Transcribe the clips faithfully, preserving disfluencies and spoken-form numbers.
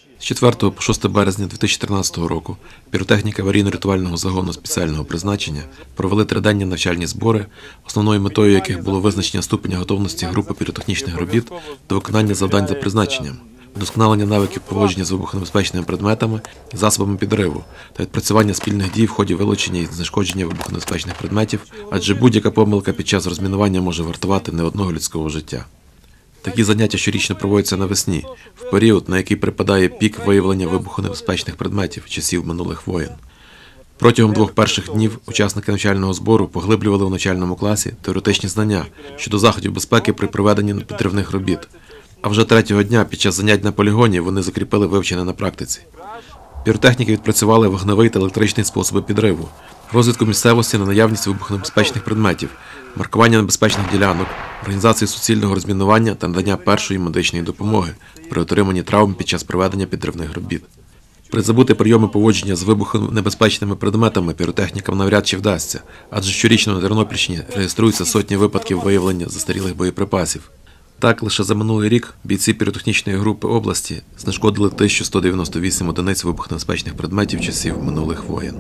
З четвертого по шосте березня дві тисячі тринадцятого року піротехніки аварійно-рятувального загону спеціального призначення провели триденні навчальні збори, основною метою яких було визначення ступеня готовності групи піротехнічних робіт до виконання завдань за призначенням, вдосконалення навиків поводження з вибухонебезпечними предметами і засобами підриву та відпрацювання спільних дій в ході вилучення і знешкодження вибухонебезпечних предметів, адже будь-яка помилка під час розмінування може вартувати не одного людського життя. Такі заняття щорічно проводяться навесні, в період, на який припадає пік виявлення вибухонебезпечних предметів часів минулих воєн. Протягом двох перших днів учасники навчального збору поглиблювали у навчальному класі теоретичні знання щодо заходів безпеки при проведенні підривних робіт. А вже третього дня під час занять на полігоні вони закріпили вивчене на практиці. Піротехніки відпрацювали вогневий та електричний способи підриву, розвідку місцевості на наявність вибухонебезпечних предметів, маркування небезпечних ділянок, організацію суцільного розмінування та надання першої медичної допомоги при отриманні травм під час проведення підривних робіт. Призабути прийоми поводження з вибухонебезпечними предметами піротехнікам навряд чи вдасться, адже щорічно на Тернопільщині реєструються сотні випадків виявлення застарілих боєприпасів. Так, лише за минулий рік бійці піротехнічної групи області знешкодили тисячу сто дев'яносто вісім одиниць вибухонебезпечних предметів часів минулих воєн.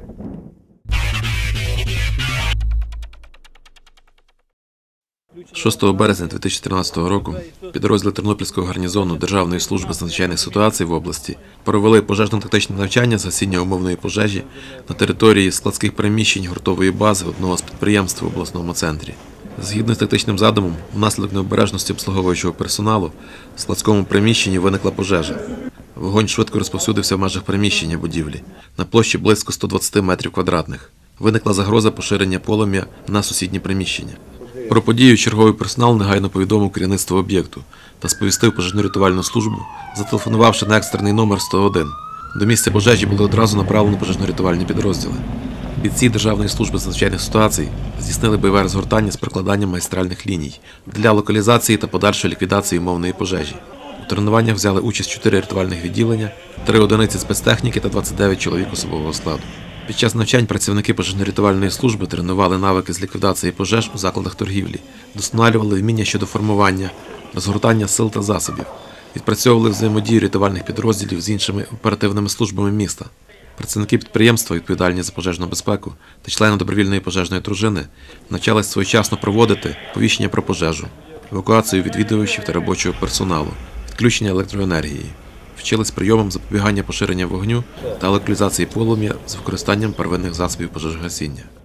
шостого березня дві тисячі тринадцятого року підрозділи Тернопільського гарнізону Державної служби з надзвичайних ситуацій в області провели пожежно-тактичне навчання з гасіння умовної пожежі на території складських приміщень гуртової бази одного з підприємств в обласному центрі. Згідно з тактичним задумом, внаслідок необережності обслуговуючого персоналу в складському приміщенні виникла пожежа. Вогонь швидко розповсюдився в межах приміщення будівлі на площі близько ста двадцяти метрів квадратних. Виникла загроза поширення полум'я на сусідні приміщення. Про подію черговий персонал негайно повідомив керівництво об'єкту та сповістив пожежно-рятувальну службу, зателефонувавши на екстрений номер сто один. До місця пожежі були одразу направлені пожежно-рятувальні підрозділи. Бійці Державної служби з надзвичайних ситуацій здійснили бойове розгортання з прокладанням магістральних ліній для локалізації та подальшої ліквідації умовної пожежі. У тренуваннях взяли участь чотири рятувальних відділення, три одиниці спецтехніки та двадцять дев'ять чоловік особового складу. Під час навчань працівники пожежно-рятувальної служби тренували навики з ліквідації пожеж у закладах торгівлі, вдосконалювали вміння щодо формування, розгортання сил та засобів, відпрацьовували взаємодію рятувальних підрозділів з іншими оперативними службами міста. Працівники підприємства, відповідальні за пожежну безпеку, та члени добровільної пожежної дружини навчались своєчасно проводити повіщення про пожежу, евакуацію відвідувачів та робочого персоналу, відключення електроенергії. Вчились прийомам запобігання поширення вогню та локалізації полум'я з використанням первинних засобів пожежогасіння.